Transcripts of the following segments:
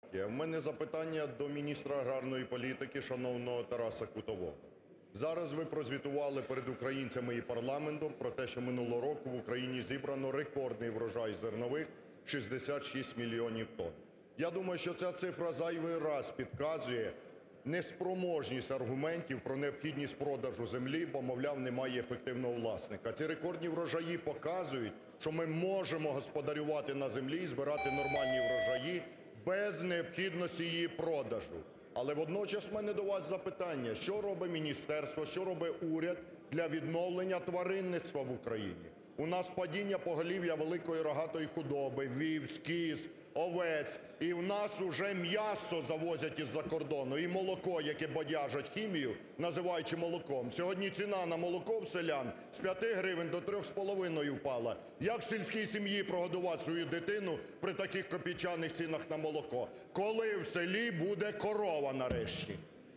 партія. У мене запитання до міністра аграрної політики шановного Тараса Кутового. Зараз ви прозвітували перед українцями і парламентом про те, що минулого року в Україні зібрано рекордний врожай зернових – 66 мільйонів тонн. Я думаю, що ця цифра зайвий раз підказує неспроможність аргументів про необхідність продажу землі, бо, мовляв, немає ефективного власника. Ці рекордні врожаї показують, що ми можемо господарювати на землі і збирати нормальні врожаї без необхідності її продажу. Але водночас в мене до вас запитання: що робить міністерство, що робить уряд для відновлення тваринництва в Україні? У нас падіння поголів'я великої рогатої худоби, вівць, кіз, овець, і в нас уже м'ясо завозять із-за кордону, і молоко, яке бодяжать хімією, називаючи молоком. Сьогодні ціна на молоко в селян з 5 гривень до 3,5 впала. Як сільській сім'ї прогодувати свою дитину при таких копійчаних цінах на молоко? Коли в селі буде корова нарешті?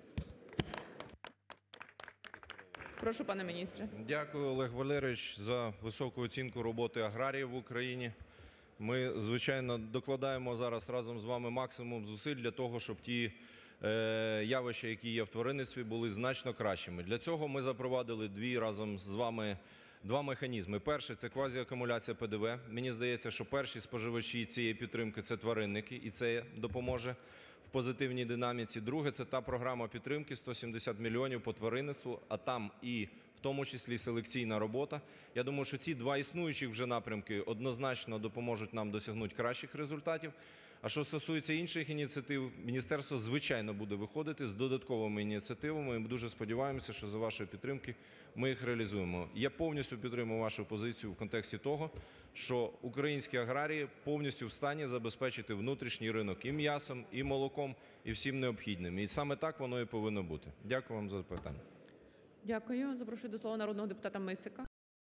Прошу, пане міністре. Дякую, Олег Валерійович, за високу оцінку роботи аграріїв в Україні. Ми, звичайно, докладаємо зараз разом з вами максимум зусиль для того, щоб ті явища, які є в тваринництві, були значно кращими. Для цього ми запровадили разом з вами два механізми. Перший – це квазіакумуляція ПДВ. Мені здається, що перші споживачі цієї підтримки – це тваринники, і це допоможе в позитивній динаміці. Друге – це та програма підтримки 170 мільйонів по тваринництву, а там і в тому числі селекційна робота. Я думаю, що ці два існуючих вже напрямки однозначно допоможуть нам досягнути кращих результатів. А що стосується інших ініціатив, міністерство, звичайно, буде виходити з додатковими ініціативами. Ми дуже сподіваємося, що за вашої підтримки ми їх реалізуємо. Я повністю підтримую вашу позицію в контексті того, що українські аграрії повністю в стані забезпечити внутрішній ринок і м'ясом, і молоком, і всім необхідним. І саме так воно і повинно бути. Дякую вам за запитання. Дякую. Запрошую до слова народного депутата Мисика.